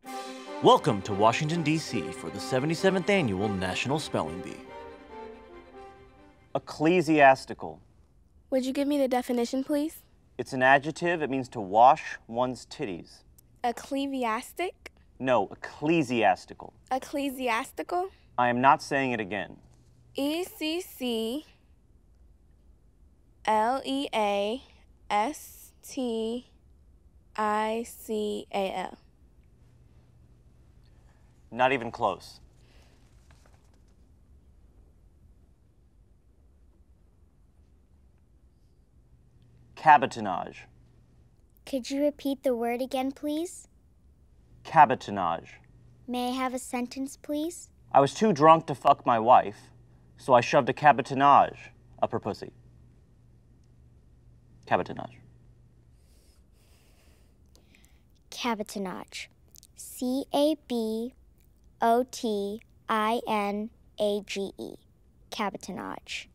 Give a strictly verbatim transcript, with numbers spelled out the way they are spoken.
Welcome to Washington, D C for the seventy-seventh Annual National Spelling Bee. Ecclesiastical. Would you give me the definition, please? It's an adjective. It means to wash one's titties. Ecclesiastic? No, ecclesiastical. Ecclesiastical? I am not saying it again. E C C L E A S T I C A L. Not even close. Cabotinage. Could you repeat the word again, please? Cabotinage. May I have a sentence, please? I was too drunk to fuck my wife, so I shoved a cabotinage up her pussy. Cabotinage. Cabotinage. C A B O T I N A G E. Cabotinage.